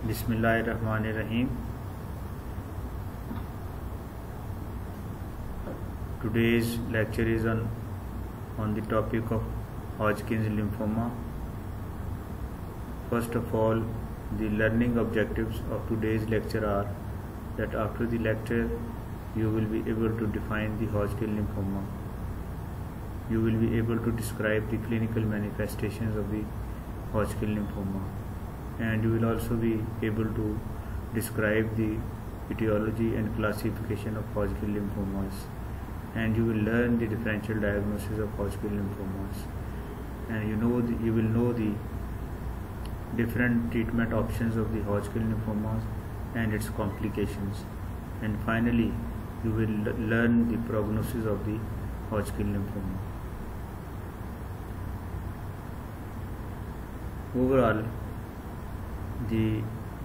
Bismillahirrahmanirrahim. Today's lecture is on the topic of Hodgkin's lymphoma. First of all, the learning objectives of today's lecture are that after the lecture you will be able to define the Hodgkin lymphoma. You will be able to describe the clinical manifestations of the Hodgkin lymphoma, and you will also be able to describe the etiology and classification of Hodgkin lymphomas, and you will learn the differential diagnosis of Hodgkin lymphomas, and you will know the different treatment options of the Hodgkin lymphomas and its complications, and finally you will learn the prognosis of the Hodgkin lymphoma. Overall, the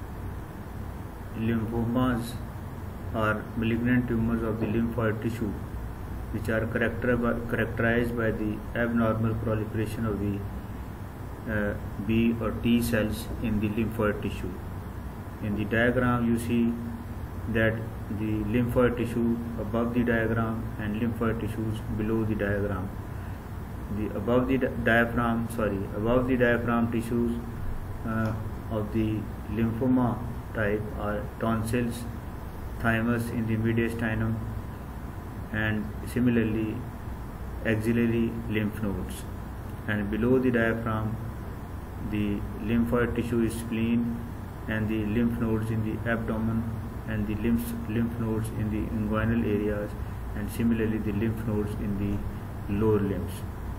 lymphomas are malignant tumors of the lymphoid tissue which are characterized by the abnormal proliferation of the B or T cells in the lymphoid tissue. In the diagram you see that the lymphoid tissue above the diagram and lymphoid tissues below the diagram. Above the diaphragm tissues of the lymphoma type are tonsils, thymus in the mediastinum, and similarly axillary lymph nodes. And below the diaphragm, the lymphoid tissue is spleen, and the lymph nodes in the abdomen, and the lymph nodes in the inguinal areas, and similarly the lymph nodes in the lower limbs.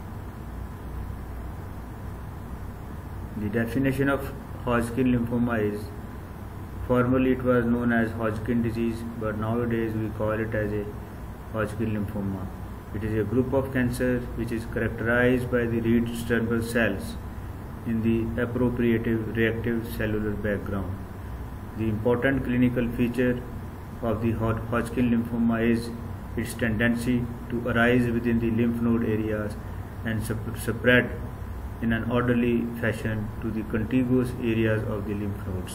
The definition of Hodgkin lymphoma is, formerly it was known as Hodgkin disease, but nowadays we call it as a Hodgkin lymphoma. It is a group of cancers which is characterized by the Reed-Sternberg cells in the appropriative reactive cellular background. The important clinical feature of the Hodgkin lymphoma is its tendency to arise within the lymph node areas and spread in an orderly fashion to the contiguous areas of the lymph nodes.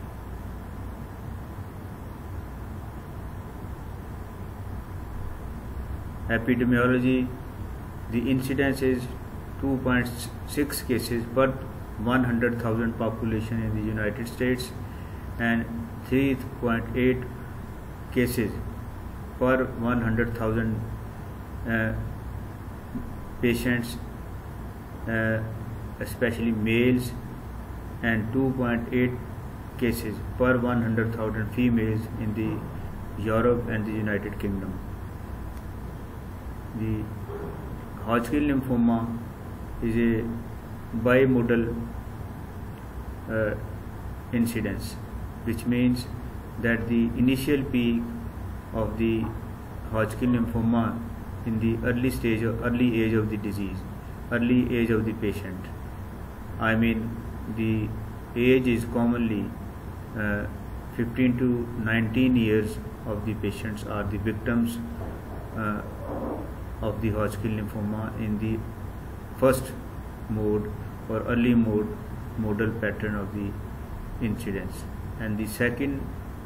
Epidemiology: the incidence is 2.6 cases per 100,000 population in the United States and 3.8 cases per 100,000 patients, especially males, and 2.8 cases per 100,000 females in the Europe and the United Kingdom. The Hodgkin lymphoma is a bimodal incidence, which means that the initial peak of the Hodgkin lymphoma in the early age of the disease, early age of the patient. I mean, the age is commonly 15 to 19 years of the patients are the victims of the Hodgkin lymphoma in the first mode or early modal pattern of the incidence, and the second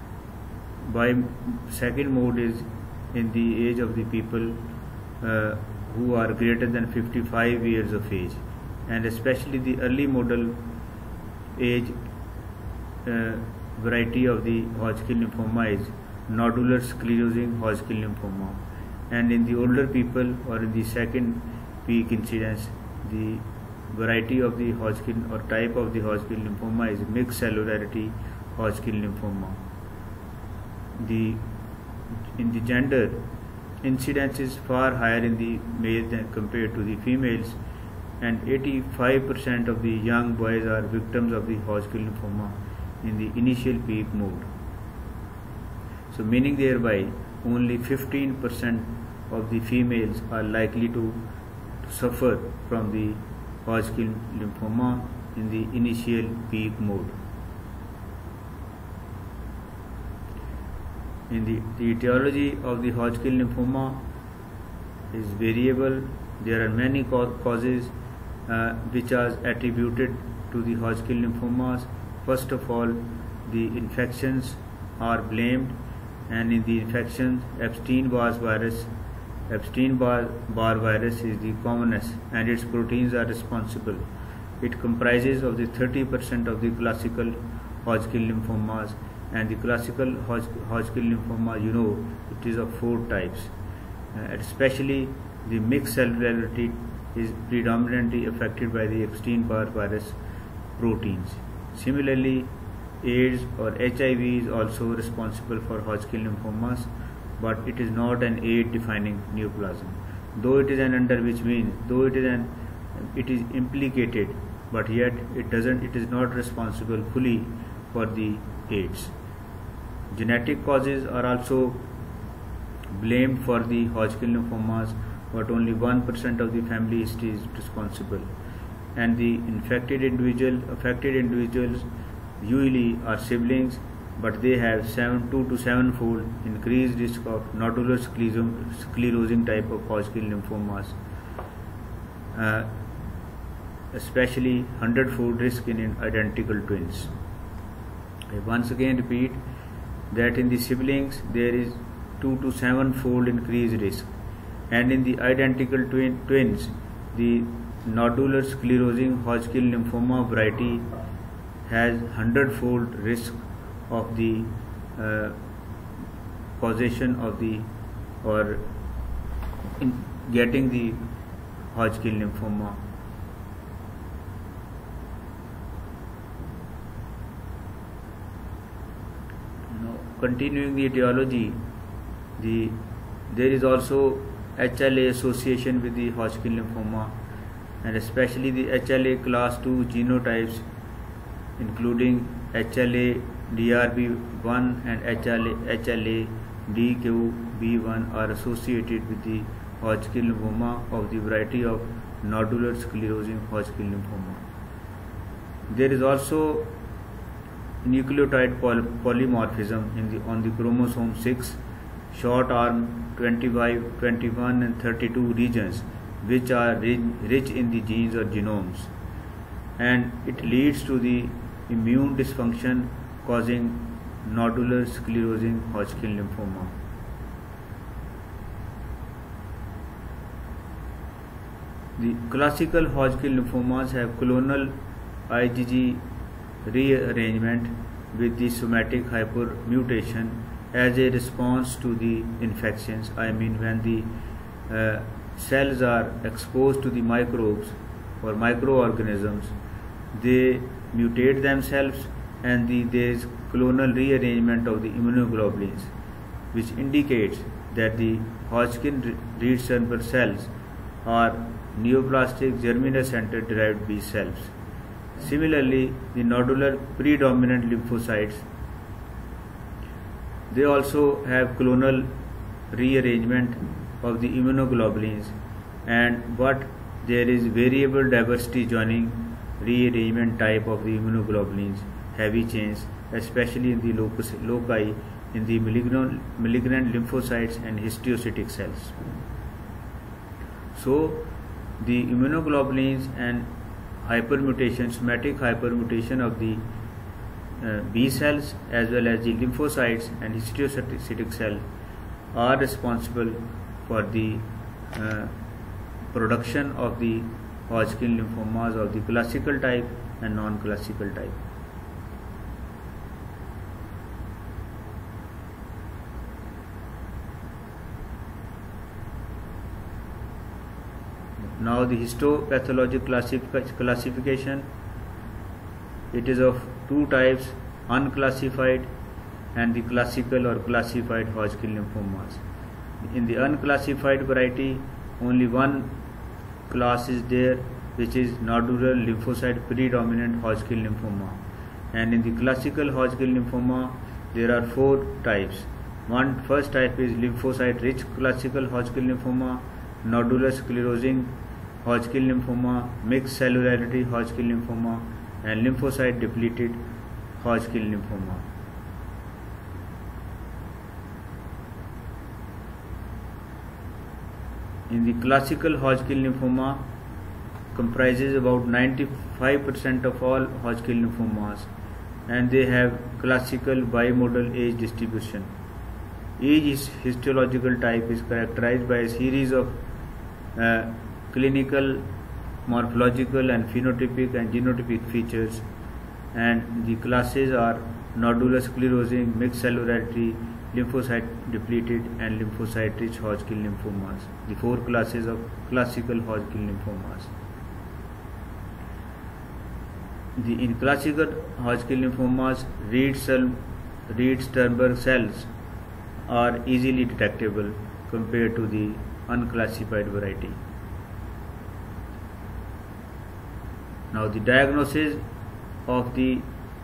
mode is in the age of the people who are greater than 55 years of age, and especially the early modal age variety of the Hodgkin lymphoma is nodular sclerosing Hodgkin lymphoma, and in the older people or in the second peak incidence, the variety of the Hodgkin or type of the Hodgkin lymphoma is mixed cellularity Hodgkin lymphoma. In the gender, incidence is far higher in the males than compared to the females, and 85% of the young boys are victims of the Hodgkin lymphoma in the initial peak mode. So meaning thereby only 15% of the females are likely to suffer from the Hodgkin lymphoma in the initial peak mode. In the etiology of the Hodgkin lymphoma is variable. There are many causes which are attributed to the Hodgkin lymphomas. First of all, the infections are blamed, and in the infections, Epstein-Barr virus is the commonest, and its proteins are responsible. It comprises of the 30% of the classical Hodgkin lymphomas, and the classical Hodgkin lymphoma, it is of 4 types. Especially the mixed cellularity is predominantly affected by the Epstein-Barr virus proteins. Similarly, AIDS or HIV is also responsible for Hodgkin lymphomas, but it is not an AIDS-defining neoplasm. Though it is implicated, but yet it is not responsible fully for the AIDS. Genetic causes are also blamed for the Hodgkin lymphomas, but only 1% of the family history is responsible. And the affected individuals usually are siblings, but they have 2 to 7-fold increased risk of nodular sclerosing type of Hodgkin lymphomas, especially 100-fold risk in identical twins. I once again repeat that in the siblings there is 2 to 7-fold increased risk, and in the identical twins, the nodular sclerosing Hodgkin lymphoma variety has 100-fold risk of the causation of getting the Hodgkin lymphoma. Now, continuing the etiology, there is also HLA association with the Hodgkin lymphoma, and especially the HLA class 2 genotypes, including HLA DRB1 and HLA DQB1, are associated with the Hodgkin lymphoma of the variety of nodular sclerosing Hodgkin lymphoma. There is also nucleotide polymorphism on the chromosome 6, short arm 25, 21 and 32 regions, which are rich in the genes or genomes, and it leads to the immune dysfunction causing nodular sclerosing Hodgkin lymphoma. The classical Hodgkin lymphomas have clonal IgG rearrangement with the somatic hypermutation as a response to the infections. When the cells are exposed to the microbes or microorganisms, they mutate themselves, and there is clonal rearrangement of the immunoglobulins, which indicates that the Hodgkin reed-Sternberg cells are neoplastic germinal center derived B cells. Similarly, the nodular predominant lymphocytes, they also have clonal rearrangement of the immunoglobulins, but there is variable diversity joining rearrangement type of the immunoglobulins, heavy chains, especially in the loci in the malignant lymphocytes and histiocytic cells. So, the immunoglobulins and somatic hypermutation of the B cells as well as the lymphocytes and histiocytic cell are responsible for the production of the Hodgkin lymphomas of the classical type and non-classical type. Now the histopathologic classification, it is of 2 types, unclassified and the classical or classified Hodgkin lymphomas. In the unclassified variety, only one class is there, which is nodular lymphocyte predominant Hodgkin lymphoma, and in the classical Hodgkin lymphoma there are 4 types. First type is lymphocyte rich classical Hodgkin lymphoma, nodular sclerosing Hodgkin lymphoma, mixed cellularity Hodgkin lymphoma, and lymphocyte depleted Hodgkin lymphoma. In the classical Hodgkin lymphoma comprises about 95% of all Hodgkin lymphomas, and they have classical bimodal age distribution. Each histological type is characterized by a series of clinical, morphological and phenotypic and genotypic features, and the classes are nodular sclerosing, mixed cellularity, lymphocyte depleted and lymphocyte rich Hodgkin lymphomas, the 4 classes of classical Hodgkin lymphomas. In classical Hodgkin lymphomas, Reed-Sternberg cells are easily detectable compared to the unclassified variety. Now the diagnosis of the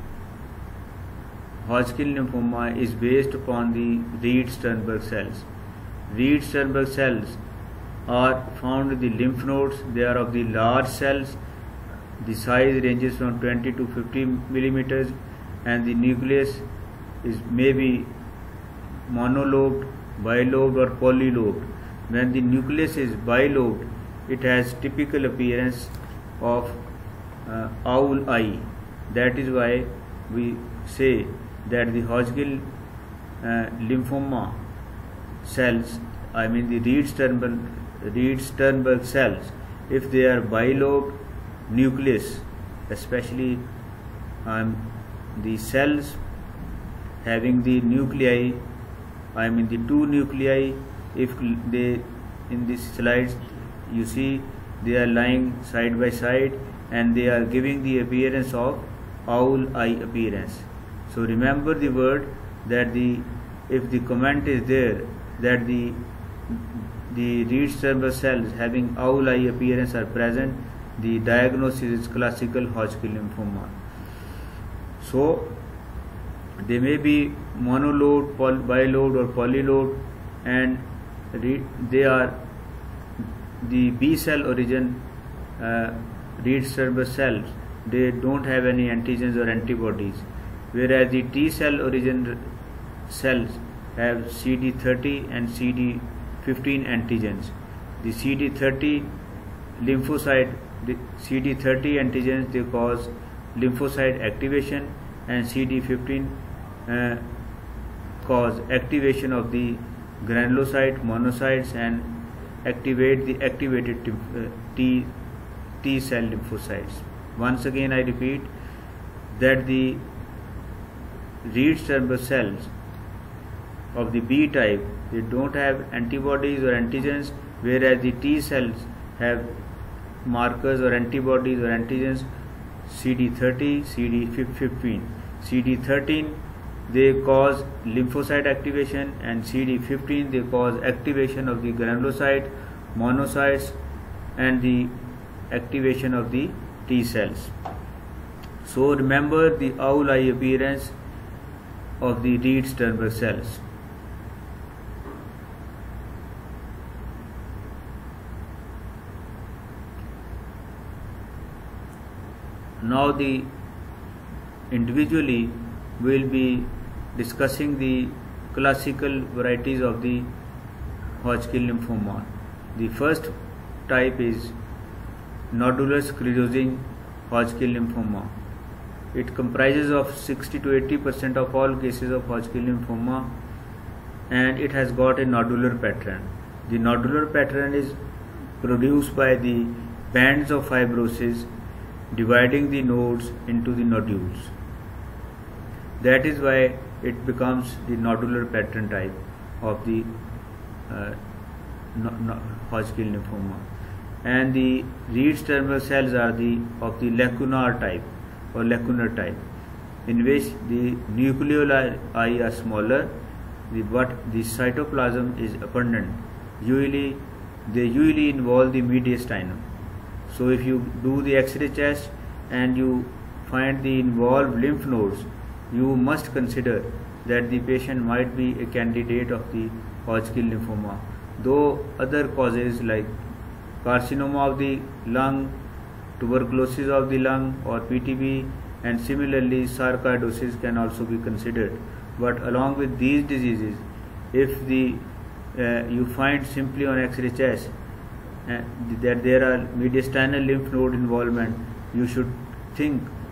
Hodgkin lymphoma is based upon the Reed-Sternberg cells. Reed-Sternberg cells are found in the lymph nodes. They are of the large cells. The size ranges from 20 to 50 millimeters, and the nucleus is maybe monolobed, bilobed or polylobed. When the nucleus is bilobed, it has typical appearance of owl eye. That is why we say that the Hodgkin lymphoma cells, I mean the Reed-Sternberg cells, if they are bilobed nucleus, especially the cells having the nuclei, I mean the 2 nuclei, if they, in these slides you see they are lying side by side and they are giving the appearance of owl eye appearance. So remember the word that if the comment is there that the Reed-Sternberg cells having owl eye appearance are present, the diagnosis is classical Hodgkin lymphoma. So they may be monolobed, bilobed or polylobed, and they are the B cell origin Reed-Sternberg cells. They don't have any antigens or antibodies, whereas the T cell origin cells have CD30 and CD15 antigens. The CD30 lymphocyte, the CD30 antigens, they cause lymphocyte activation, and CD15 cause activation of the granulocyte, monocytes, and activate the activated T cell lymphocytes. Once again I repeat that the Reed-Sternberg cells of the B type, they don't have antibodies or antigens, whereas the T cells have markers or antibodies or antigens CD30, CD15. CD13 they cause lymphocyte activation, and CD15 they cause activation of the granulocyte, monocytes, and the activation of the T cells. So remember the owl eye appearance of the Reed-Sternberg cells. Now individually we will be discussing the classical varieties of the Hodgkin lymphoma. The first type is nodular sclerosing Hodgkin lymphoma. It comprises of 60 to 80% of all cases of Hodgkin lymphoma, and it has got a nodular pattern. The nodular pattern is produced by the bands of fibrosis dividing the nodes into the nodules. That is why it becomes the nodular pattern type of the Hodgkin lymphoma. And the Reed-Sternberg cells are of the lacunar type or lacunar type, in which the nucleoli are smaller, but the cytoplasm is abundant. They usually involve the mediastinum. So if you do the X-ray chest and you find the involved lymph nodes, you must consider that the patient might be a candidate of the Hodgkin lymphoma, though other causes like carcinoma of the lung, tuberculosis of the lung or PTB, and similarly sarcoidosis can also be considered. But along with these diseases, if you find simply on X-ray chest that there are mediastinal lymph node involvement, you should think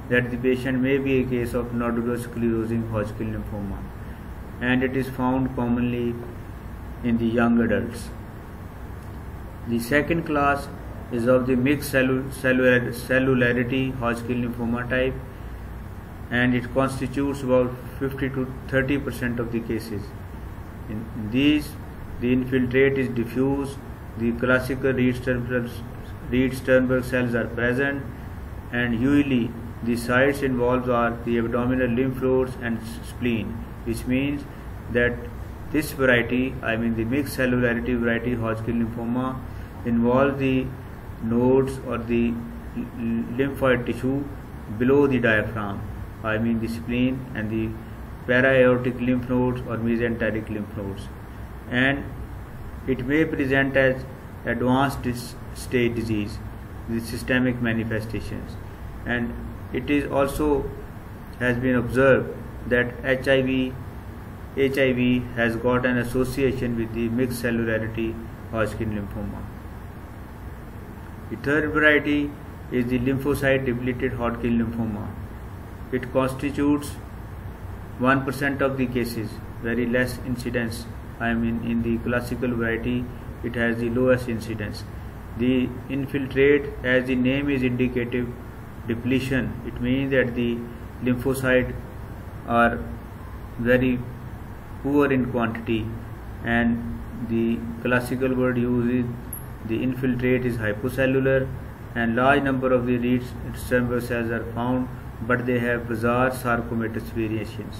that the patient may be a case of nodular sclerosing Hodgkin lymphoma, and it is found commonly in the young adults. The second class is of the mixed cellularity Hodgkin lymphoma type, and it constitutes about 50 to 30% of the cases. In these, the infiltrate is diffuse, the classical Reed-Sternberg cells are present, and usually the sites involved are the abdominal lymph nodes and spleen, which means that this variety, the mixed cellularity variety Hodgkin lymphoma, involves the nodes or the lymphoid tissue below the diaphragm, the spleen and the para-aortic lymph nodes or mesenteric lymph nodes, and it may present as advanced stage disease with systemic manifestations, and it is also has been observed that HIV has got an association with the mixed cellularity Hodgkin lymphoma. The third variety is the lymphocyte depleted Hodgkin lymphoma. It constitutes 1% of the cases, very less incidence. In the classical variety, it has the lowest incidence. The infiltrate, as the name is indicative, depletion. It means that the lymphocytes are very poor in quantity, and the classical word used is the infiltrate is hypocellular, and large number of the Reed-Sternberg cells are found, but they have bizarre sarcomatous variations.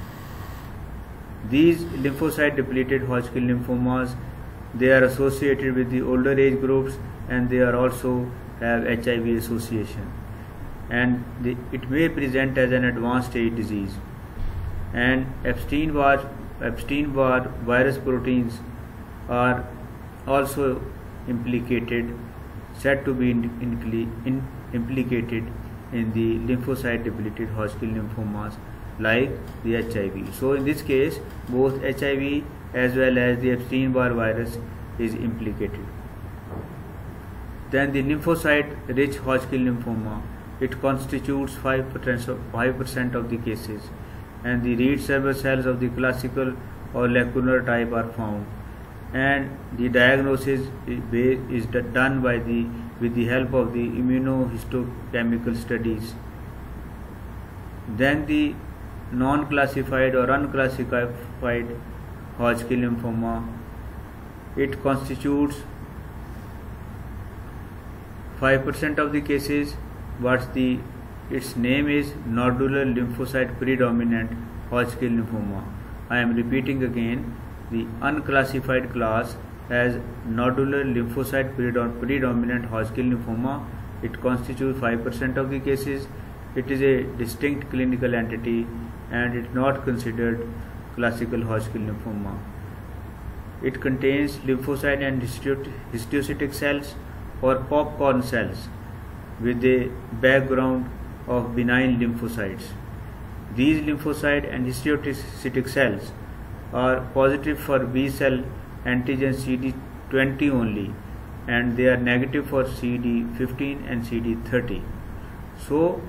These lymphocyte depleted Hodgkin lymphomas, they are associated with the older age groups, and they are also have HIV association, and it may present as an advanced stage disease. And Epstein-Barr virus proteins are also implicated, said to be implicated in the lymphocyte depleted Hodgkin lymphomas like the HIV. So in this case, both HIV as well as the Epstein-Barr virus is implicated. Then the lymphocyte rich Hodgkin lymphoma, it constitutes 5% of the cases, and the Reed-Sternberg cells of the classical or lacunar type are found, and the diagnosis is done with the help of the immunohistochemical studies. Then the non-classified or unclassified Hodgkin lymphoma, it constitutes 5% of the cases, but its name is nodular lymphocyte predominant Hodgkin lymphoma. I am repeating again, the unclassified class has nodular lymphocyte predominant Hodgkin lymphoma. It constitutes 5% of the cases. It is a distinct clinical entity, and it is not considered classical Hodgkin lymphoma. It contains lymphocyte and histiocytic cells or popcorn cells with a background of benign lymphocytes. These lymphocyte and histiocytic cells are positive for B cell antigen CD20 only, and they are negative for CD15 and CD30. So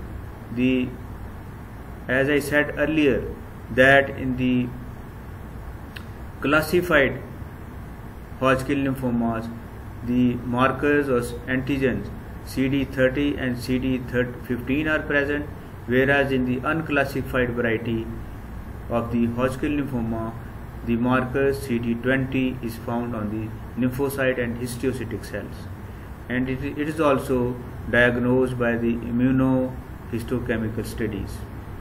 as I said earlier, that in the classified Hodgkin lymphomas, the markers or antigens CD30 and CD15 are present, whereas in the unclassified variety of the Hodgkin lymphoma, the marker CD20 is found on the lymphocyte and histiocytic cells, and it is also diagnosed by the immunohistochemical studies.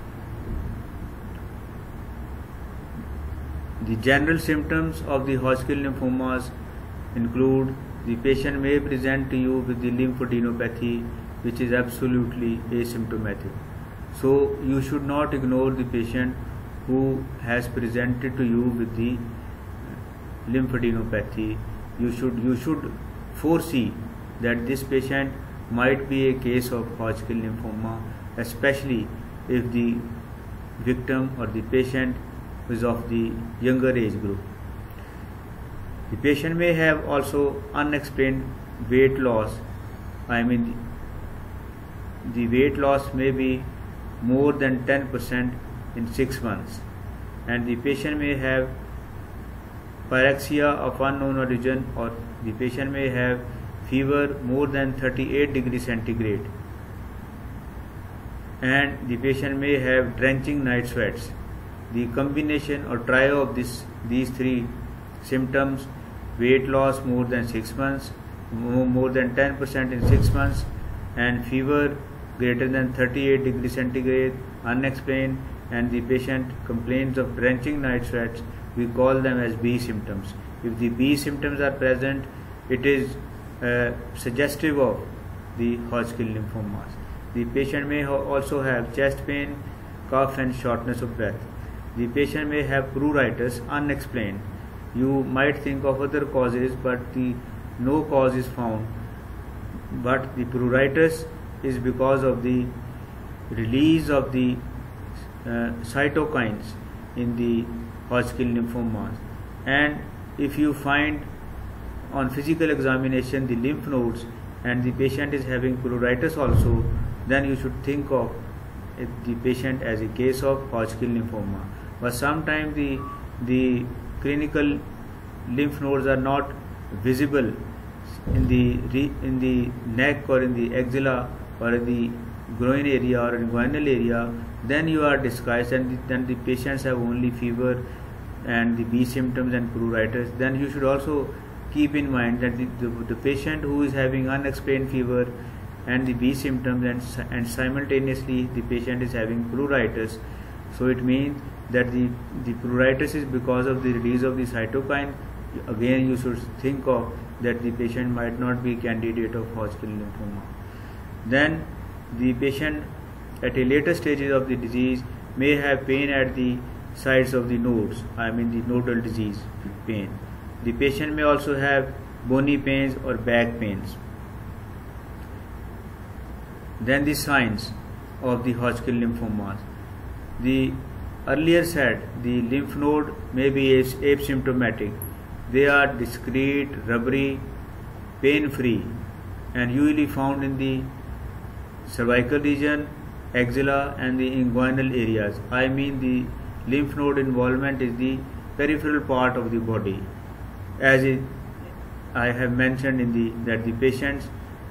The general symptoms of the Hodgkin lymphomas include the patient may present to you with the lymphadenopathy, which is absolutely asymptomatic. So you should not ignore the patient who has presented to you with the lymphadenopathy. You should foresee that this patient might be a case of Hodgkin lymphoma, especially if the victim or the patient is of the younger age group. The patient may have also unexplained weight loss. The weight loss may be more than 10% in 6 months, and the patient may have pyrexia of unknown origin, or the patient may have fever more than 38 degrees centigrade, and the patient may have drenching night sweats. The combination or trio of these three symptoms, weight loss more than 6 months, more than 10% in 6 months, and fever greater than 38 degrees centigrade unexplained, and the patient complains of drenching night sweats, we call them as B symptoms. If the B symptoms are present, it is suggestive of the Hodgkin lymphomas. The patient may also have chest pain, cough and shortness of breath. The patient may have pruritus unexplained. You might think of other causes, but no cause is found. But the pruritus is because of the release of the cytokines in the Hodgkin lymphomas. And if you find on physical examination the lymph nodes and the patient is having pruritus also, then you should think of the patient as a case of Hodgkin lymphoma. But sometimes the clinical lymph nodes are not visible in the neck or in the axilla or in the groin area or inguinal area. Then you are disguised, and then the patients have only fever and the B symptoms and pruritus. Then you should also keep in mind that the patient who is having unexplained fever and the B symptoms and simultaneously the patient is having pruritus, so it means that the pruritus is because of the release of the cytokine. Again, you should think of that the patient might not be candidate of Hodgkin lymphoma. Then the patient at a later stages of the disease may have pain at the sides of the nodes, I mean the nodal disease pain. The patient may also have bony pains or back pains. Then the signs of the Hodgkin lymphomas. The earlier said the lymph node may be asymptomatic. They are discrete, rubbery, pain-free, and usually found in the cervical region, axilla and the inguinal areas. I mean the lymph node involvement is the peripheral part of the body. As I have mentioned that the patients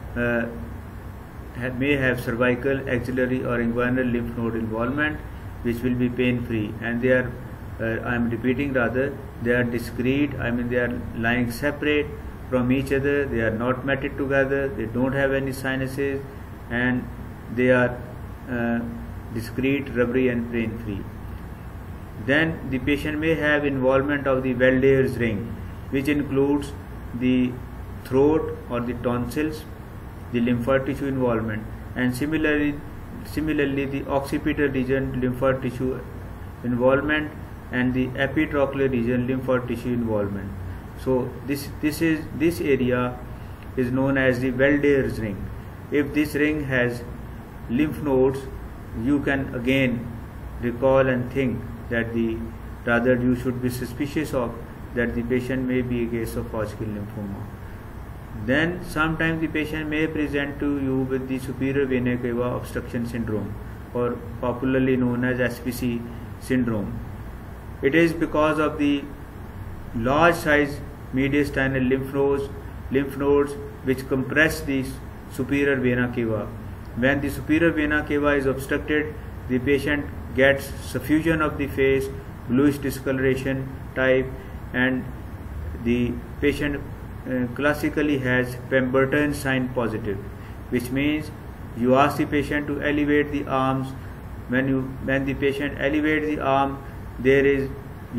may have cervical, axillary or inguinal lymph node involvement, which will be pain-free, and they are, I am repeating rather, they are discrete, I mean they are lying separate from each other, they are not matted together, they don't have any sinuses, and they are discrete, rubbery and pain-free. Then the patient may have involvement of the Welders ring, which includes the throat or the tonsils, the lymphoid tissue involvement, and similarly the occipital region lymphoid tissue involvement and the epitrochlear region lymphoid tissue involvement. So this area is known as the Welders ring. If this ring has lymph nodes, you can again recall and think that rather you should be suspicious of that the patient may be a case of Hodgkin lymphoma. Then sometimes the patient may present to you with the superior vena cava obstruction syndrome, or popularly known as SVC syndrome. It is because of the large size mediastinal lymph nodes which compress the superior vena cava. When the superior vena cava is obstructed, the patient gets suffusion of the face, bluish discoloration type, and the patient classically has Pemberton sign positive, which means you ask the patient to elevate the arms. When the patient elevates the arm, this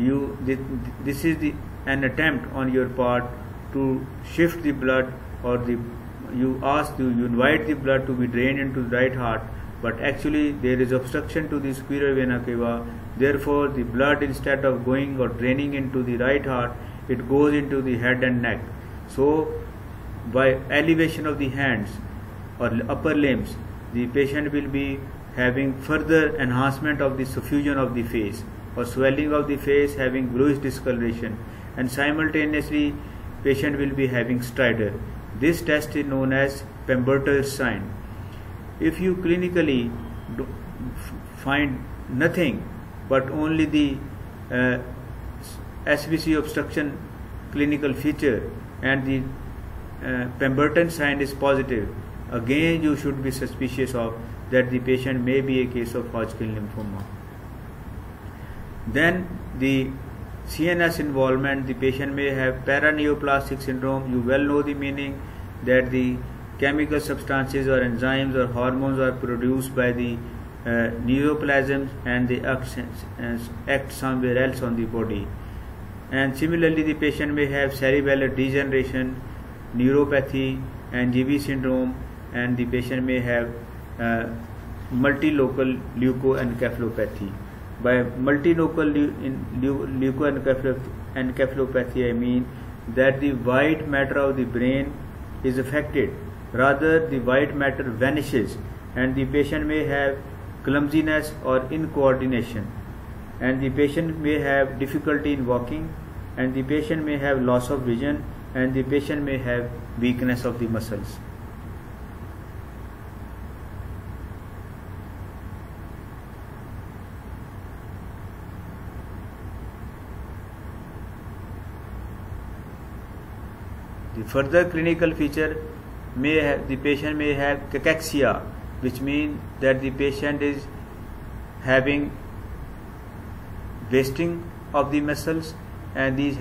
is an attempt on your part to shift the blood, or you invite the blood to be drained into the right heart, but actually there is obstruction to the superior vena cava. Therefore, the blood, instead of going or draining into the right heart, it goes into the head and neck. So, by elevation of the hands or upper limbs, the patient will be having further enhancement of the suffusion of the face, or swelling of the face, having bluish discoloration, and simultaneously patient will be having stridor. This test is known as Pemberton's sign. If you clinically find nothing but only the SVC obstruction clinical feature and the Pemberton sign is positive, again you should be suspicious of that the patient may be a case of Hodgkin lymphoma. Then the CNS involvement, the patient may have paraneoplastic syndrome. You well know the meaning, that the chemical substances or enzymes or hormones are produced by the neoplasms and they act somewhere else on the body. And similarly, the patient may have cerebellar degeneration, neuropathy and GV syndrome, and the patient may have multilocal leukoencephalopathy. By multilocal leukoencephalopathy, I mean that the white matter of the brain is affected, rather the white matter vanishes, and the patient may have clumsiness or incoordination, and the patient may have difficulty in walking, and the patient may have loss of vision, and the patient may have weakness of the muscles. The further clinical feature the patient may have cachexia, which means that the patient is having wasting of the muscles, and he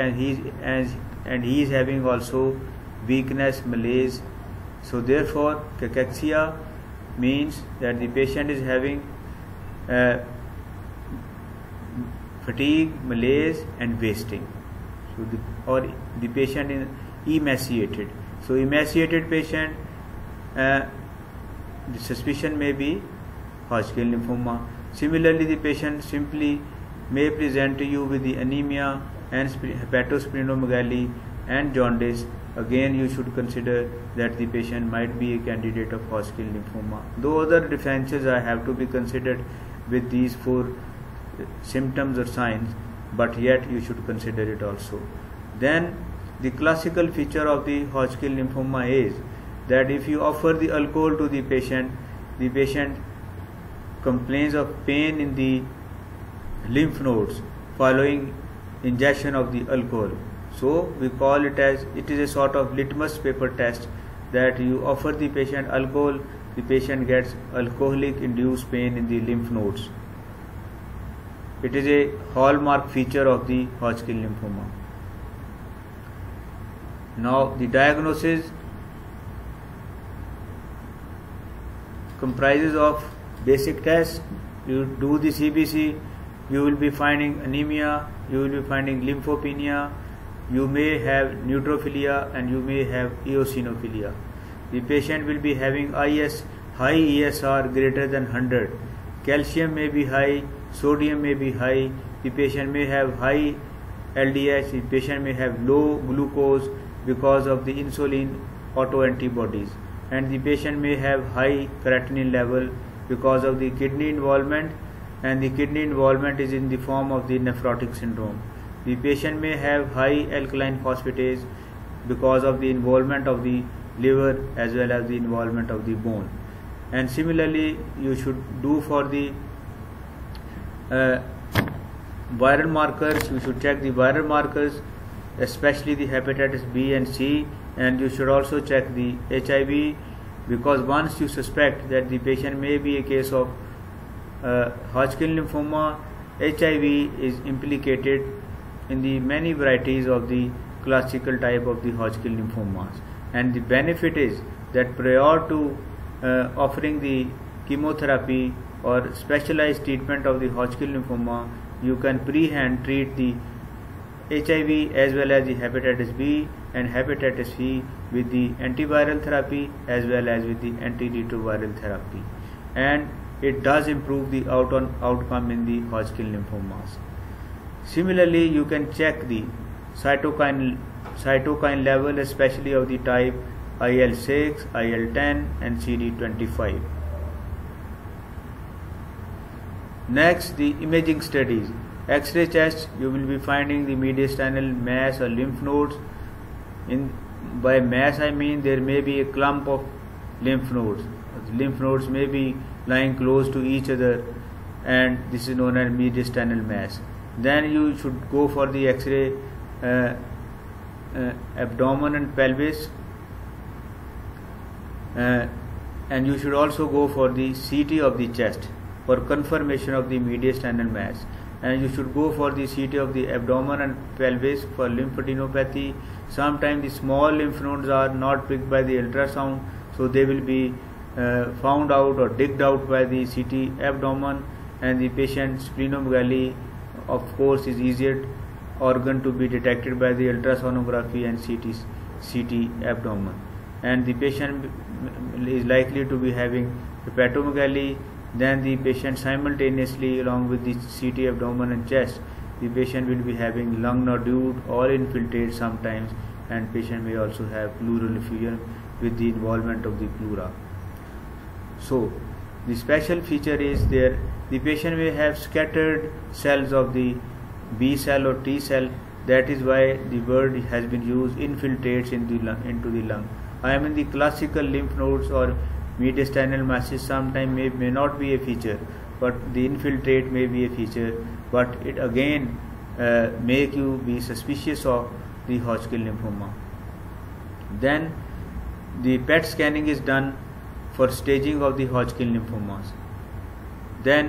is having also weakness, malaise. So therefore cachexia means that the patient is having fatigue, malaise and wasting. So the patient is emaciated. So emaciated patient, the suspicion may be Hodgkin lymphoma. Similarly, the patient simply may present to you with the anemia and hepatosplenomegaly and jaundice. Again, you should consider that the patient might be a candidate of Hodgkin lymphoma. Though other defenses are have to be considered with these 4 symptoms or signs, but yet you should consider it also. Then the classical feature of the Hodgkin lymphoma is that if you offer the alcohol to the patient complains of pain in the lymph nodes following ingestion of the alcohol. So we call it as, it is a sort of litmus paper test, that you offer the patient alcohol, the patient gets alcoholic induced pain in the lymph nodes. It is a hallmark feature of the Hodgkin lymphoma. Now the diagnosis comprises of basic tests. You do the CBC, you will be finding anemia, you will be finding lymphopenia, you may have neutrophilia and you may have eosinophilia. The patient will be having high ESR greater than 100. Calcium may be high, sodium may be high, the patient may have high LDH, the patient may have low glucose because of the insulin autoantibodies, and the patient may have high creatinine level because of the kidney involvement, and the kidney involvement is in the form of the nephrotic syndrome. The patient may have high alkaline phosphatase because of the involvement of the liver as well as the involvement of the bone. And similarly, you should do for the viral markers, you should check the viral markers, especially the hepatitis B and C, and you should also check the HIV, because once you suspect that the patient may be a case of Hodgkin lymphoma, HIV is implicated in the many varieties of the classical type of the Hodgkin lymphomas. And the benefit is that prior to offering the chemotherapy or specialized treatment of the Hodgkin lymphoma, you can pre-hand treat the HIV as well as the hepatitis B and hepatitis C with the antiviral therapy as well as with the antiretroviral therapy, and it does improve the outcome in the Hodgkin lymphomas. Similarly, you can check the cytokine level, especially of the type IL-6, IL-10 and CD25. Next, the imaging studies. X-ray chest, you will be finding the mediastinal mass or lymph nodes. By mass I mean there may be a clump of lymph nodes. Lymph nodes may be lying close to each other, and this is known as mediastinal mass. Then you should go for the X-ray abdomen and pelvis, and you should also go for the CT of the chest for confirmation of the mediastinal mass, and you should go for the CT of the abdomen and pelvis for lymphadenopathy. Sometimes the small lymph nodes are not picked by the ultrasound, so they will be found out or digged out by the CT abdomen, and the patient splenomegaly of course is easier organ to be detected by the ultrasonography and CT abdomen, and the patient is likely to be having hepatomegaly. Then the patient simultaneously, along with the CT abdomen and chest, the patient will be having lung nodule or infiltrate sometimes, and patient may also have pleural effusion with the involvement of the pleura. So the special feature is there, the patient may have scattered cells of the B cell or T cell. That is why the word has been used, infiltrates into the lung. I am in the classical lymph nodes or mediastinal masses sometimes may not be a feature, but the infiltrate may be a feature, but it again make you be suspicious of the Hodgkin lymphoma. Then the PET scanning is done for staging of the Hodgkin lymphomas. Then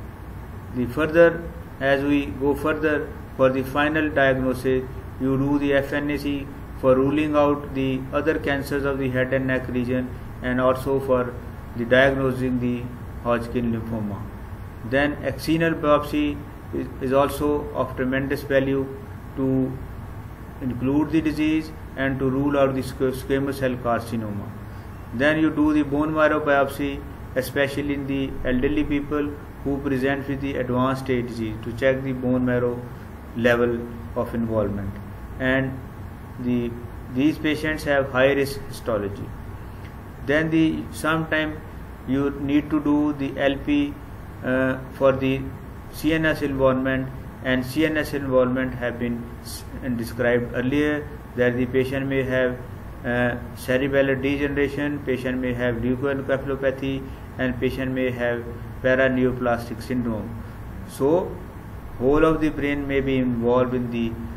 as we go further for the final diagnosis, you do the FNAC for ruling out the other cancers of the head and neck region, and also for the diagnosing the Hodgkin lymphoma. Then axonal biopsy is also of tremendous value to include the disease and to rule out the squamous cell carcinoma. Then you do the bone marrow biopsy, especially in the elderly people who present with the advanced stage disease, to check the bone marrow level of involvement, and these patients have high risk histology. Then sometime you need to do the LP for the CNS involvement, and CNS involvement have been described earlier, that the patient may have cerebellar degeneration, patient may have leukoencephalopathy, and patient may have paraneoplastic syndrome. So whole of the brain may be involved in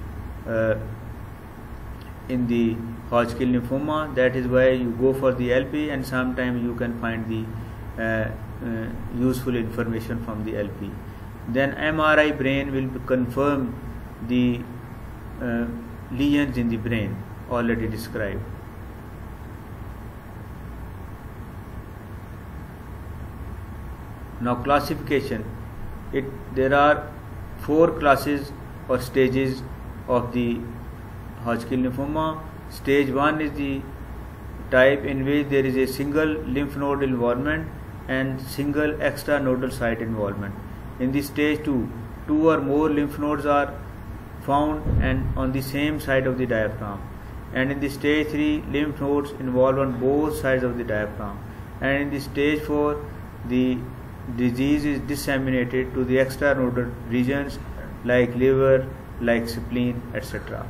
the Hodgkin lymphoma. That is why you go for the LP, and sometimes you can find the useful information from the LP. Then MRI brain will confirm the lesions in the brain already described. Now classification, there are 4 classes or stages of the Hodgkin lymphoma. Stage 1 is the type in which there is a single lymph node involvement and single extranodal site involvement. In the stage 2, 2 or more lymph nodes are found and on the same side of the diaphragm. And in the stage 3, lymph nodes involved on both sides of the diaphragm. And in the stage 4, the disease is disseminated to the extranodal regions like liver, like spleen, etc.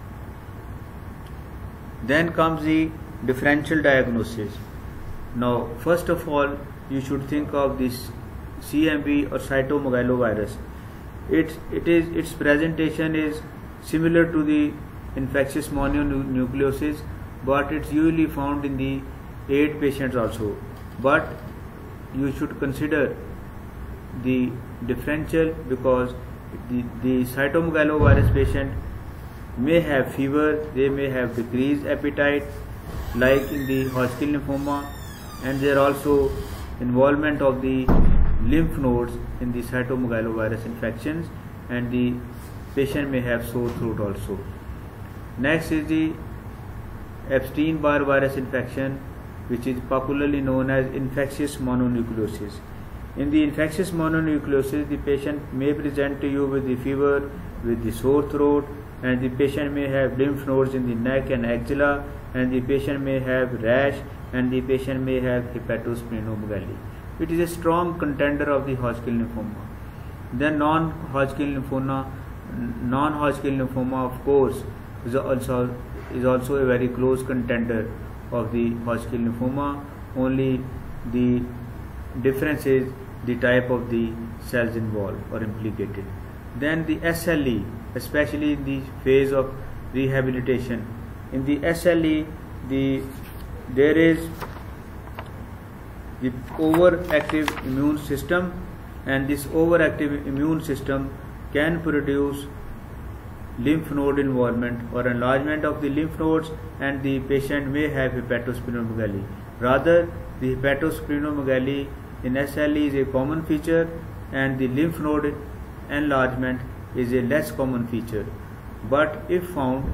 Then comes the differential diagnosis. Now, first of all, you should think of this CMV or cytomegalovirus. Its presentation is similar to the infectious mononucleosis, but it's usually found in the AIDS patients also. But you should consider the differential, because the cytomegalovirus patient may have fever, they may have decreased appetite like in the Hodgkin lymphoma, and there are also involvement of the lymph nodes in the cytomegalovirus infections, and the patient may have sore throat also. Next is the Epstein-Barr virus infection, which is popularly known as infectious mononucleosis. In the infectious mononucleosis, the patient may present to you with the fever, with the sore throat, and the patient may have lymph nodes in the neck and axilla, and the patient may have rash, and the patient may have hepatosplenomegaly. It is a strong contender of the Hodgkin lymphoma. Then non-Hodgkin lymphoma, of course, is also a very close contender of the Hodgkin lymphoma. Only the difference is the type of the cells involved or implicated. Then the SLE, especially in the phase of rehabilitation. In the SLE, there is the overactive immune system, and this overactive immune system can produce lymph node involvement or enlargement of the lymph nodes, and the patient may have hepatosplenomegaly. Rather, the hepatosplenomegaly in SLE is a common feature, and the lymph node enlargement is a less common feature. But if found,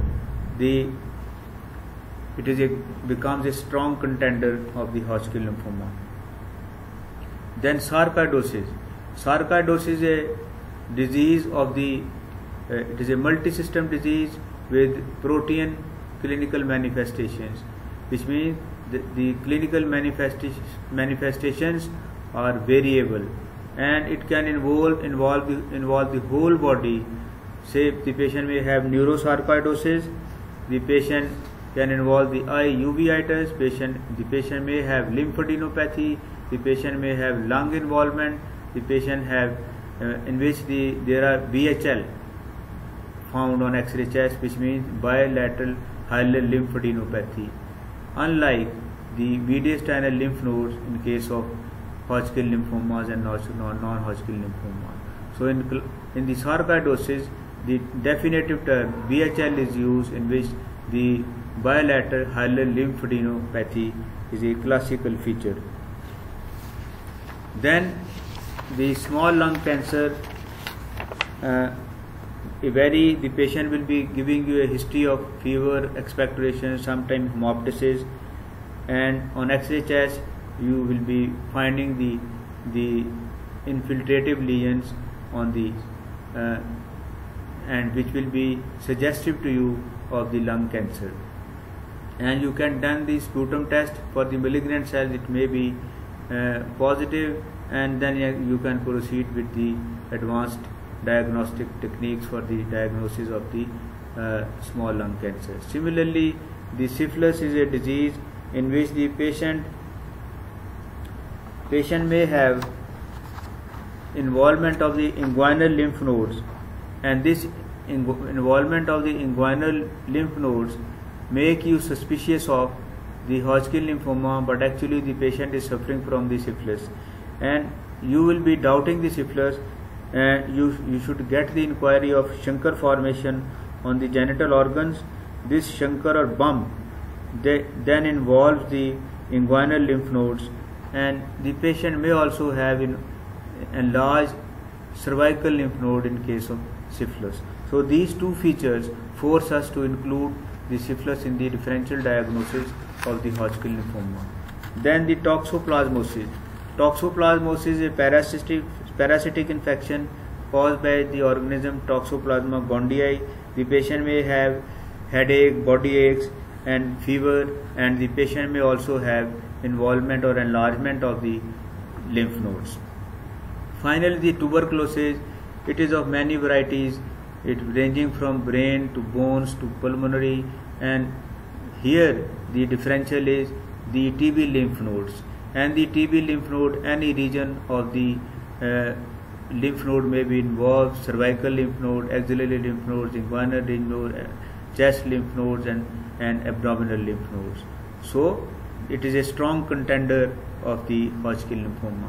becomes a strong contender of the Hodgkin lymphoma. Then sarcoidosis. Sarcoidosis is a disease of the it is a multi-system disease with protein clinical manifestations, which means the clinical manifestations are variable, and it can involve the whole body. Say the patient may have neurosarcoidosis, the patient can involve the eye uveitis, the patient may have lymphadenopathy, the patient may have lung involvement, the patient have in which there are BHL found on X-ray chest, which means bilateral hilar lymphadenopathy, unlike the mediastinal lymph nodes in case of Hodgkin lymphomas and non-Hodgkin lymphomas. So in the sarcoidosis, the definitive term BHL is used, in which the bilateral hilar lymphadenopathy is a classical feature. Then the small lung cancer, the patient will be giving you a history of fever, expectoration, sometimes hemoptysis, and on X-ray chest you will be finding the infiltrative lesions on the and which will be suggestive to you of the lung cancer. And you can done the sputum test for the malignant cells. It may be positive, and then you can proceed with the advanced diagnostic techniques for the diagnosis of the small lung cancer. Similarly, the syphilis is a disease in which the patient may have involvement of the inguinal lymph nodes, and this involvement of the inguinal lymph nodes make you suspicious of the Hodgkin lymphoma, but actually the patient is suffering from the syphilis, and you will be doubting the syphilis, and you should get the inquiry of chancre formation on the genital organs. This chancre or bump then involves the inguinal lymph nodes, and the patient may also have enlarged cervical lymph node in case of syphilis. So these two features force us to include the syphilis in the differential diagnosis of the Hodgkin lymphoma. Then the toxoplasmosis. Toxoplasmosis is a parasitic infection caused by the organism Toxoplasma gondii. The patient may have headache, body aches, and fever, and the patient may also have involvement or enlargement of the lymph nodes. Finally, the tuberculosis. It is of many varieties, it ranging from brain to bones to pulmonary, and here the differential is the TB lymph nodes. And the TB lymph node, any region of the lymph node may be involved: cervical lymph node, axillary lymph nodes, inguinal lymph node, chest lymph nodes, and abdominal lymph nodes. So it is a strong contender of the Hodgkin lymphoma.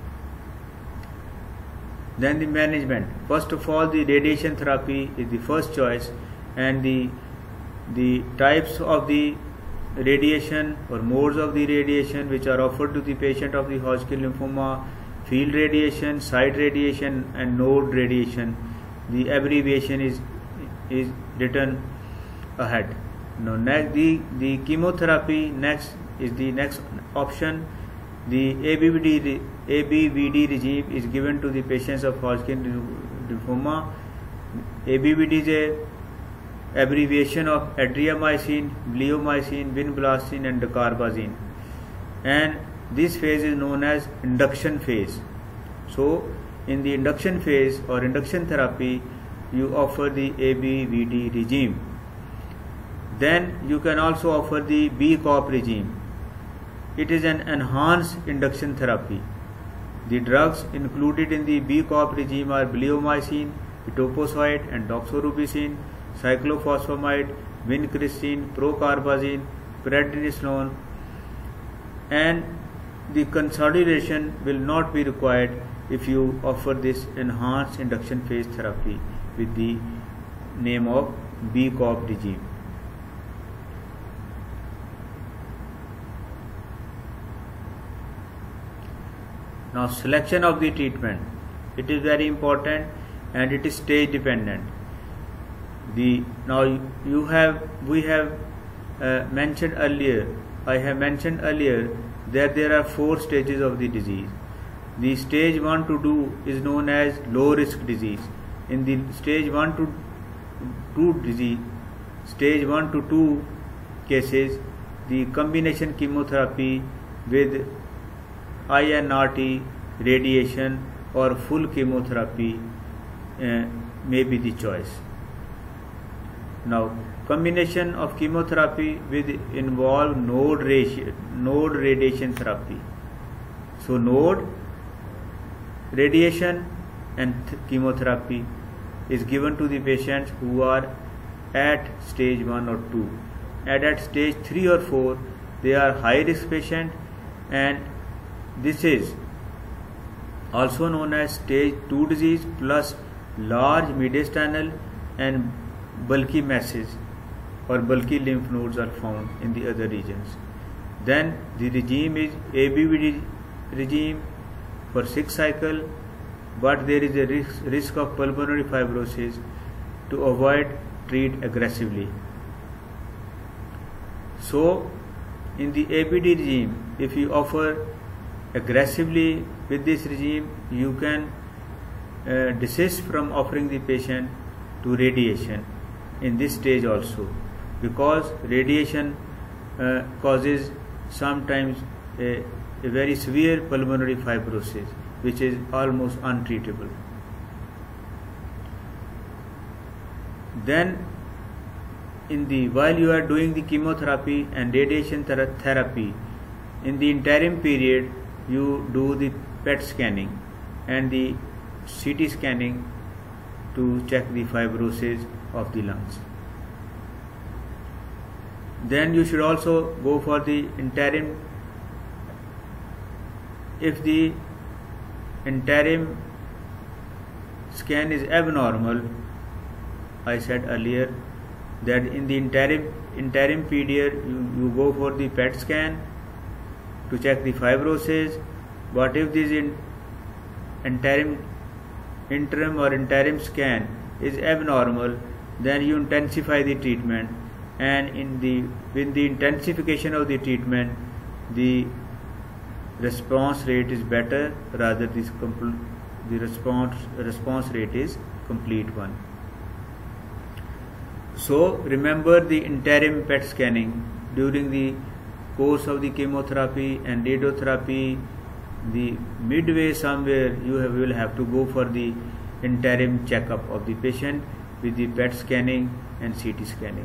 Then the management. First of all, the radiation therapy is the first choice, and the types of the radiation or modes of the radiation which are offered to the patient of the Hodgkin lymphoma: field radiation, site radiation, and node radiation. The abbreviation is written ahead. Now, next the chemotherapy is the next option. The ABVD regime is given to the patients of Hodgkin lymphoma. ABVD is a abbreviation of adriamycin, bleomycin, vinblastine, and dacarbazine, and this phase is known as induction phase. So in the induction phase or induction therapy, you offer the ABVD regime. Then you can also offer the BCOP regime. It is an enhanced induction therapy. The drugs included in the B-COP regime are bleomycin, etoposide and doxorubicin, cyclophosphamide, vincristine, procarbazine, prednisolone, and the consolidation will not be required if you offer this enhanced induction phase therapy with the name of B-COP regime. Now, selection of the treatment, it is very important and it is stage dependent. We have mentioned earlier, I have mentioned earlier that there are 4 stages of the disease. The stage 1 to 2 is known as low risk disease. In the stage 1 to 2 cases, the combination chemotherapy with INRT, radiation or full chemotherapy may be the choice. Now, combination of chemotherapy will involve node radiation therapy. So, node radiation and chemotherapy is given to the patients who are at stage 1 or 2. And at stage 3 or 4, they are high risk patient, and this is also known as stage 2 disease plus large mediastinal and bulky masses or bulky lymph nodes are found in the other regions. Then the regime is ABVD regime for 6 cycles, but there is a risk of pulmonary fibrosis. To avoid, treat aggressively. So, in the ABD regime, if you offer aggressively with this regime, you can desist from offering the patient to radiation in this stage also, because radiation causes sometimes a very severe pulmonary fibrosis which is almost untreatable. Then while you are doing the chemotherapy and radiation therapy, in the interim period you do the PET scanning and the CT scanning to check the fibrosis of the lungs. Then you should also go for the interim. If the interim scan is abnormal, I said earlier that in the interim period you go for the PET scan to check the fibrosis. But if this interim scan is abnormal, then you intensify the treatment, and with the intensification of the treatment, the response rate is better, rather the response rate is complete one. So remember the interim PET scanning during the course of the chemotherapy and radiotherapy. The midway somewhere you will have to go for the interim checkup of the patient with the PET scanning and CT scanning.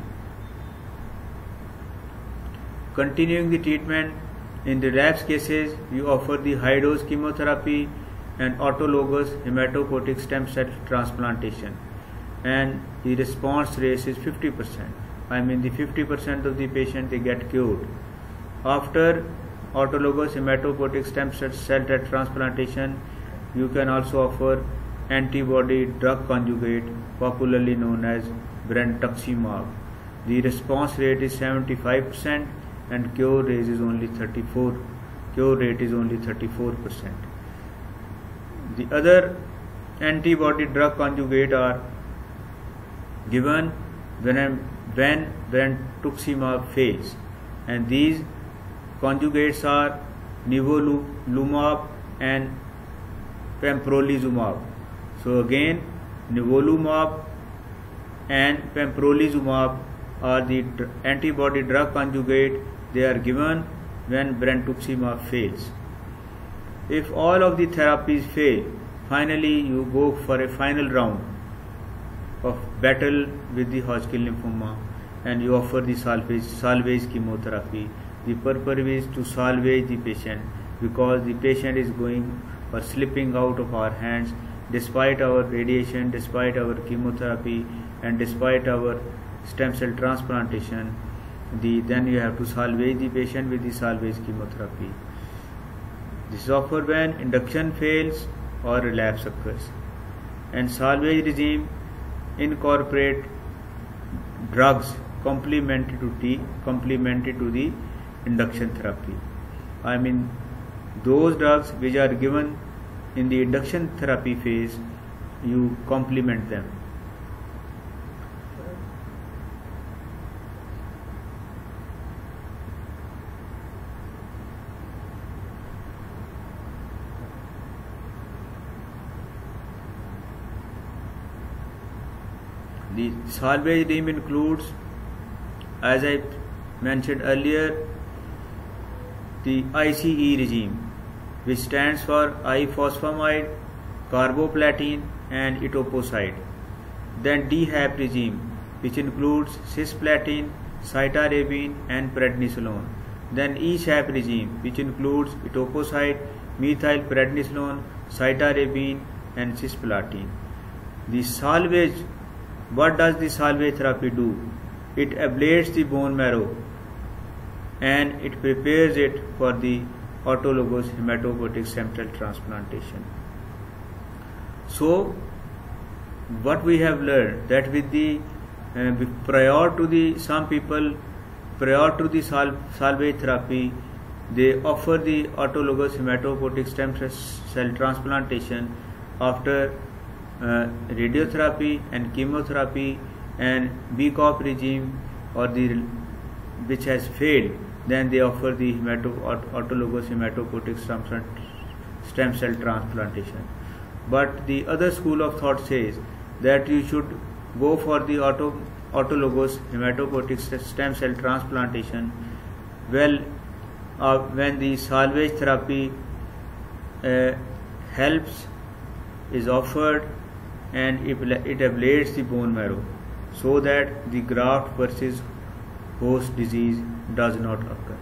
Continuing the treatment, in the relapse cases you offer the high dose chemotherapy and autologous hematopoietic stem cell transplantation, and the response rate is 50%. I mean the 50% of the patient they get cured. After autologous hematopoietic stem cell transplantation, you can also offer antibody drug conjugate, popularly known as brentuximab. The response rate is 75% and cure rate is only 34%. The other antibody drug conjugate are given when brentuximab fails, and these conjugates are nivolumab and pembrolizumab. So again, nivolumab and pembrolizumab are the antibody drug conjugate. They are given when brentuximab fails. If all of the therapies fail, finally you go for a final round of battle with the Hodgkin lymphoma, and you offer the salvage chemotherapy. The purpose is to salvage the patient, because the patient is going or slipping out of our hands despite our radiation, despite our chemotherapy, and despite our stem cell transplantation. Then you have to salvage the patient with the salvage chemotherapy. This is offered when induction fails or relapse occurs. And salvage regime incorporate drugs complementary to the induction therapy. I mean, those drugs which are given in the induction therapy phase, you complement them. The salvage regime includes, as I mentioned earlier, the ICE regime, which stands for ifosfamide, carboplatin and etoposide. Then DHAP regime, which includes cisplatin, cytarabine and prednisolone. Then ESAP regime, which includes etoposide, methylprednisolone, cytarabine and cisplatin. The salvage, what does the salvage therapy do? It ablates the bone marrow and it prepares it for the autologous hematopoietic stem cell transplantation. So, what we have learned that with the prior to the salvage therapy, they offer the autologous hematopoietic stem cell transplantation after radiotherapy and chemotherapy and BCOP regime or which has failed. Then they offer the autologous hematopoietic stem cell transplantation. But the other school of thought says that you should go for the autologous hematopoietic stem cell transplantation when the salvage therapy helps, is offered, and it ablates the bone marrow so that the graft versus host disease does not occur.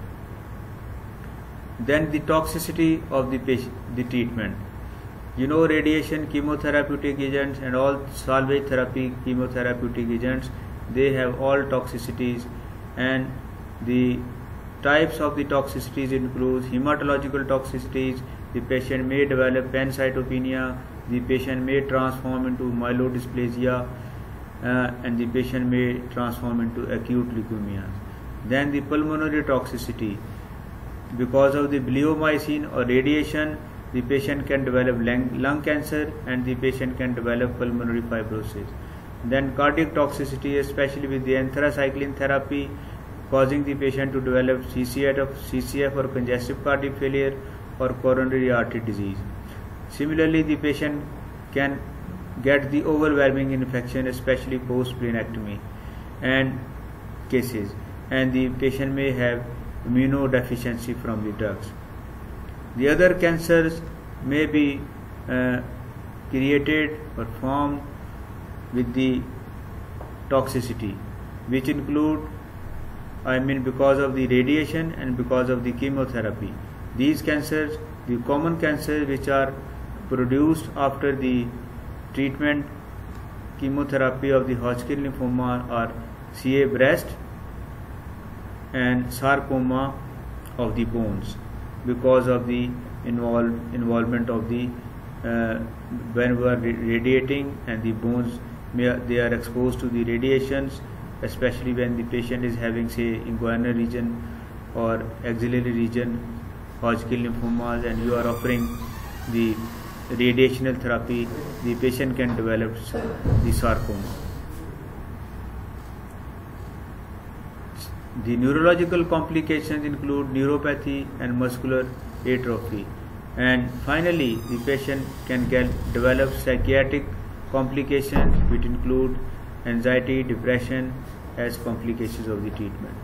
Then the toxicity of the treatment. You know, radiation chemotherapeutic agents and all salvage therapy chemotherapeutic agents, they have all toxicities, and the types of the toxicities include hematological toxicities. The patient may develop pancytopenia, the patient may transform into myelodysplasia, and the patient may transform into acute leukemia. Then the pulmonary toxicity. Because of the bleomycin or radiation, the patient can develop lung cancer and the patient can develop pulmonary fibrosis. Then cardiac toxicity, especially with the anthracycline therapy, causing the patient to develop CCF or congestive cardiac failure or coronary artery disease. Similarly, the patient can get the overwhelming infection, especially post-splenectomy and cases, and the patient may have immunodeficiency from the drugs. The other cancers may be created or formed with the toxicity, which include, because of the radiation and because of the chemotherapy. These cancers, the common cancers which are produced after the treatment chemotherapy of the Hodgkin lymphoma are CA breast and sarcoma of the bones, because of the involvement of the when we are radiating and the bones they are exposed to the radiations, especially when the patient is having, say, inguinal region or axillary region Hodgkin lymphomas, and you are offering the radiational therapy, the patient can develop the sarcoma. The neurological complications include neuropathy and muscular atrophy, and finally the patient can develop psychiatric complications which include anxiety, depression as complications of the treatment.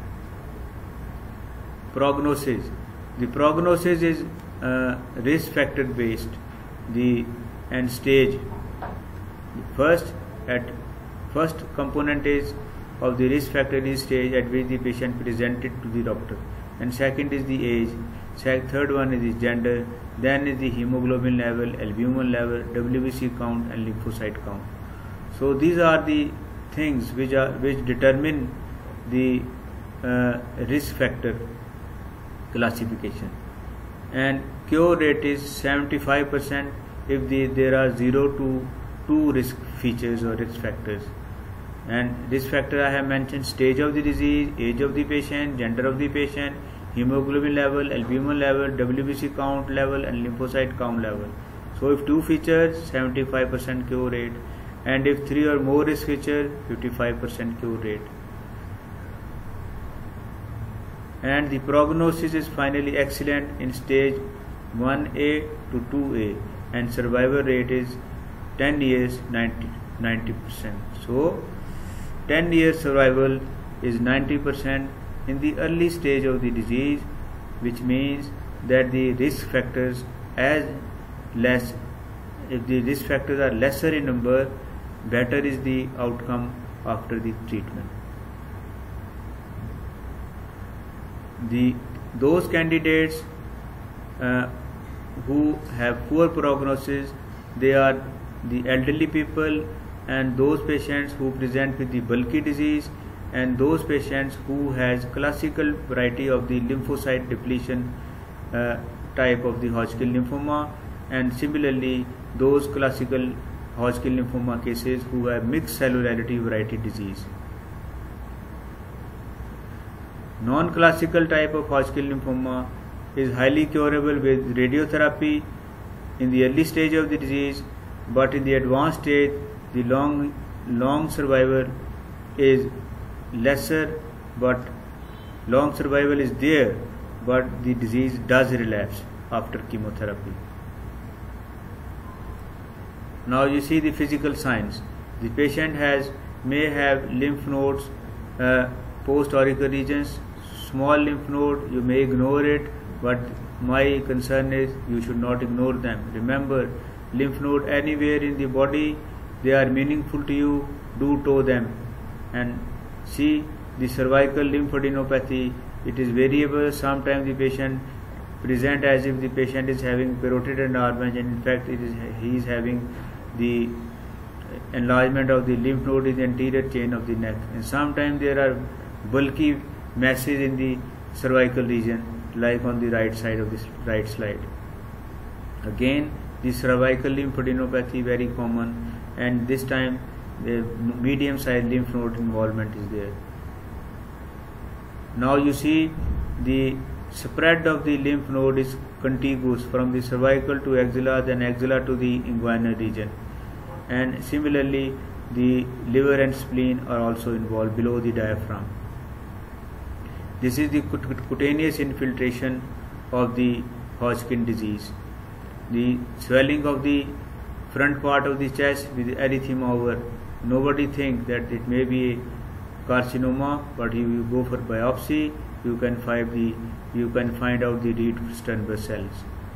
Prognosis. The prognosis is risk factor based. And stage. First component is of the risk factor is stage at which the patient presented to the doctor, and second is the age. third one is the gender, then is the hemoglobin level, albumin level, WBC count and lymphocyte count. So these are the things which determine the risk factor classification, and cure rate is 75% if there are 0 to 2 risk features or risk factors. And risk factor I have mentioned: stage of the disease, age of the patient, gender of the patient, hemoglobin level, albumin level, WBC count level and lymphocyte count level. So if 2 features, 75% cure rate, and if 3 or more risk feature, 55% cure rate. And the prognosis is finally excellent in stage 1A to 2A, and survival rate is 10 years 90%. So 10 years survival is 90% in the early stage of the disease, which means that the risk factors if the risk factors are lesser in number, better is the outcome after the treatment. Those candidates who have poor prognosis, they are the elderly people and those patients who present with the bulky disease, and those patients who has classical variety of the lymphocyte depletion type of the Hodgkin lymphoma, and similarly those classical Hodgkin lymphoma cases who have mixed cellularity variety disease. Non-classical type of Hodgkin lymphoma is highly curable with radiotherapy in the early stage of the disease, but in the advanced stage the long survival is lesser, but long survival is there, but the disease does relapse after chemotherapy. Now you see the physical signs. The patient may have lymph nodes, post auricular regions, small lymph node. You may ignore it, but my concern is you should not ignore them. Remember, lymph node anywhere in the body, they are meaningful to you. Do toe them and see the cervical lymphadenopathy. It is variable. Sometimes the patient present as if the patient is having parotid enlargement, and in fact he is having the enlargement of the lymph node in the anterior chain of the neck, and sometimes there are bulky masses in the cervical region, like on the right side of this right slide. Again, the cervical lymphadenopathy very common, and this time the medium-sized lymph node involvement is there. Now you see the spread of the lymph node is contiguous from the cervical to axilla, then axilla to the inguinal region, and similarly the liver and spleen are also involved below the diaphragm. This is the cutaneous infiltration of the Hodgkin disease. The swelling of the front part of the chest with erythema over. Nobody think that it may be a carcinoma, but if you go for biopsy, you can find out the Reed-Sternberg cells.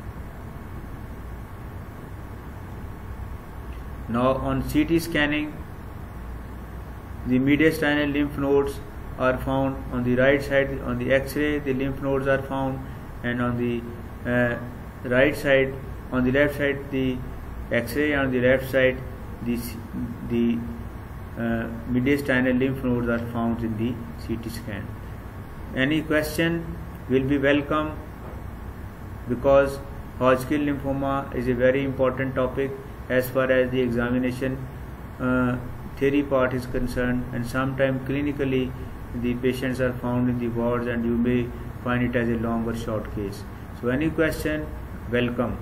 Now on CT scanning, the mediastinal lymph nodes are found on the right side. On the X-ray, the lymph nodes are found, and on the right side, on the left side, the X-ray, on the left side, the mediastinal lymph nodes are found in the CT scan. Any question will be welcome, because Hodgkin lymphoma is a very important topic as far as the examination theory part is concerned, and sometimes clinically the patients are found in the wards and you may find it as a long or short case. So any question, welcome.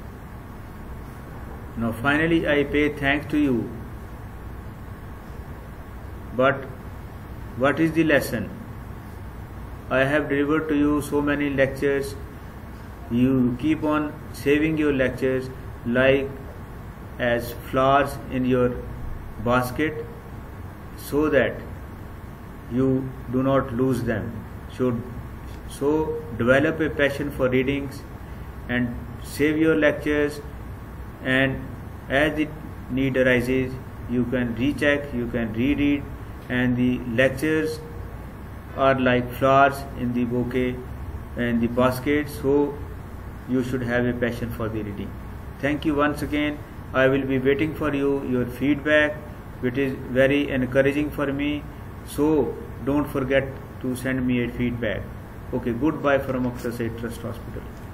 Now finally I pay thanks to you. But what is the lesson? I have delivered to you so many lectures. You keep on saving your lectures like as flowers in your basket, so that you do not lose them. So develop a passion for readings and save your lectures, and as the need arises, you can recheck, you can reread, and the lectures are like flowers in the bouquet. and the basket, so you should have a passion for the reading. Thank you once again. I will be waiting for your feedback, which is very encouraging for me, so don't forget to send me a feedback. Okay, goodbye from Aksar Said Trust Hospital.